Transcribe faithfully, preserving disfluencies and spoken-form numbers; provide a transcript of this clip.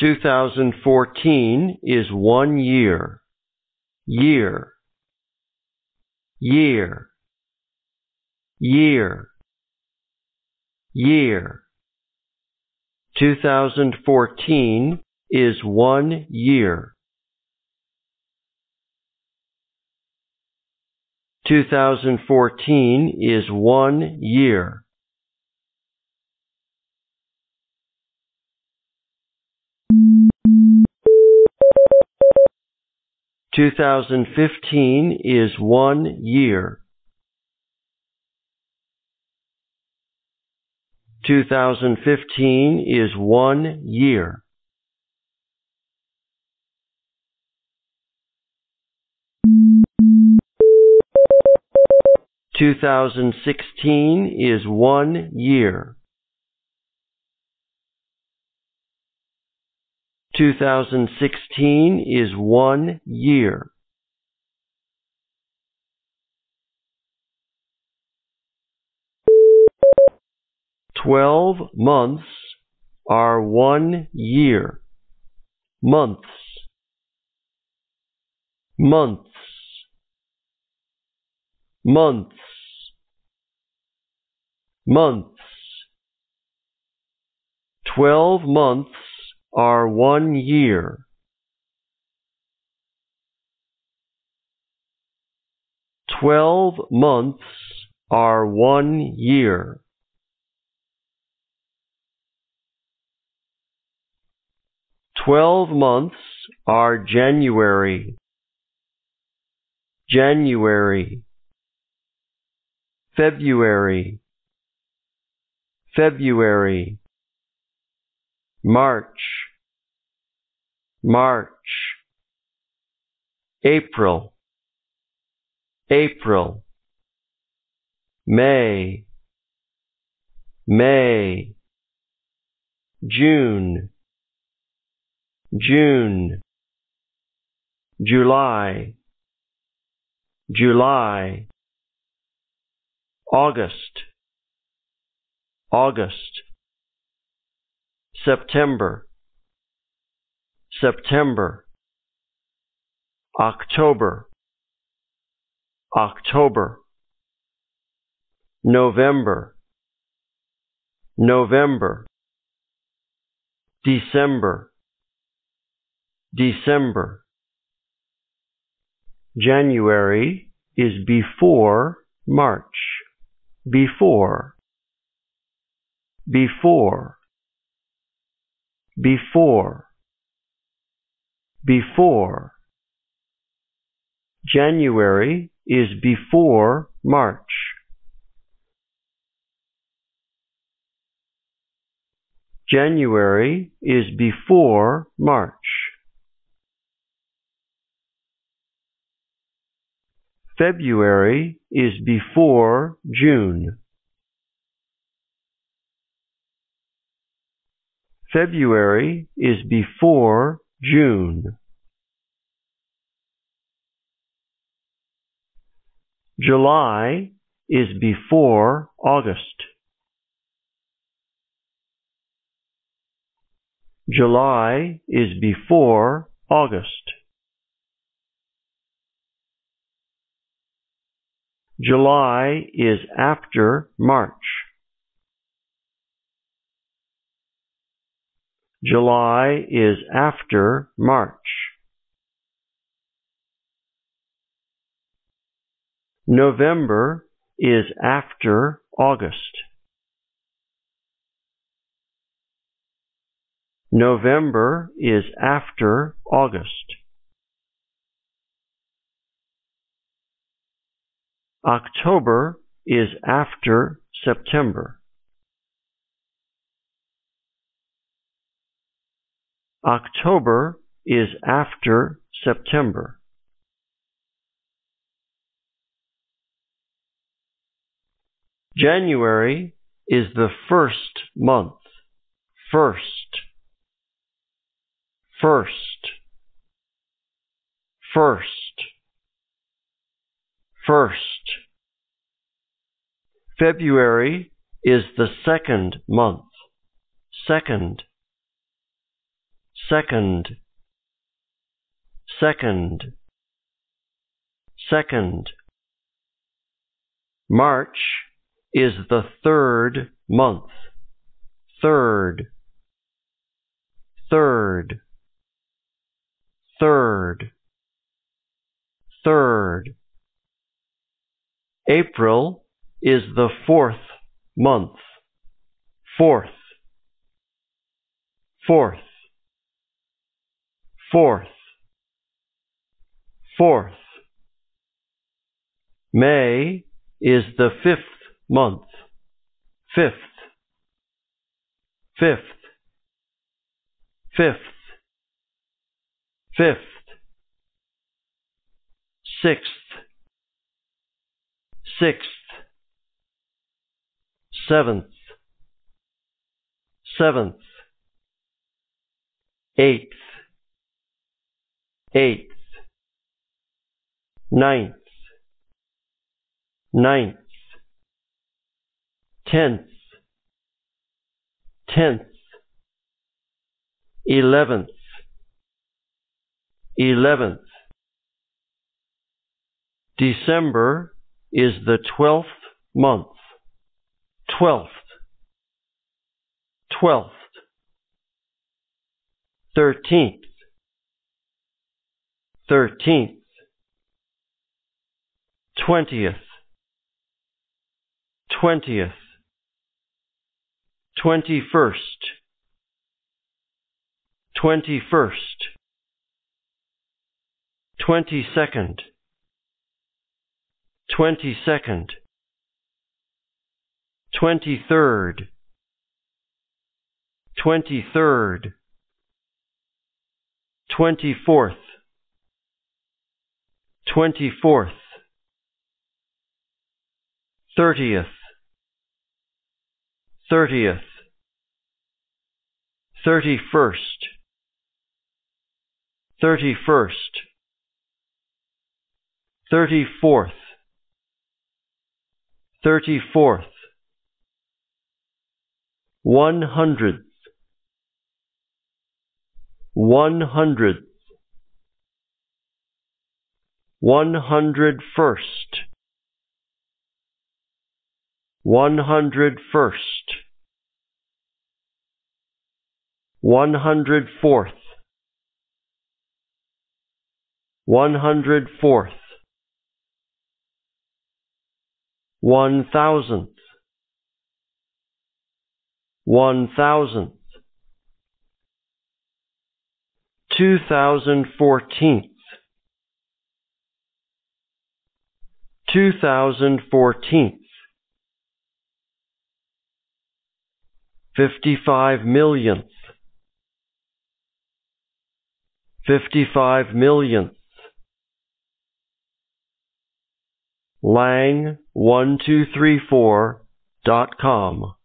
two thousand fourteen is one year. Year. Year. Year. Year. two thousand fourteen is one year. two thousand fourteen is one year. two thousand fifteen is one year. two thousand fifteen is one year. two thousand sixteen is one year. two thousand sixteen is one year. Twelve months are one year. Months. Months. Months. Months. Twelve months are one year. Twelve months are one year. Twelve months are January. January. February. February. March. March. April. April. May. May. June. June. July. July. August. August. September. September. October. October. November. November. December. December. January is before March. Before. Before. Before. Before. January is before March. January is before March. February is before June. February is before June. July is before August. July is before August. July is after March. July is after March. November is after August. November is after August. October is after September. October is after September. January is the first month. First. First. First. First. February is the second month. Second. second, second, second. March is the third month. Third, third, third, third. April is the fourth month. Fourth, fourth, fourth, fourth. May is the fifth month. Fifth, fifth, fifth, fifth. Sixth, sixth, seventh, seventh. Eighth, eighth. Ninth, ninth. Tenth, tenth. Eleventh, eleventh. December is the twelfth month. Twelfth, twelfth. Thirteenth, thirteenth. Twentieth, twentieth. Twenty-first, twenty-first. Twenty-second, twenty-second. Twenty-third, twenty-third. Twenty-fourth, twenty-fourth. Thirtieth, thirtieth. Thirty-first, thirty-first. Thirty-fourth, thirty-fourth. One hundredth, one hundredth. One hundred first, one hundred first. One hundred fourth, one hundred fourth. One thousandth, one thousandth. Two thousand fourteenth, two thousand fourteenth. Fifty-five millionth, fifty-five millionth. Lang one two three four dot com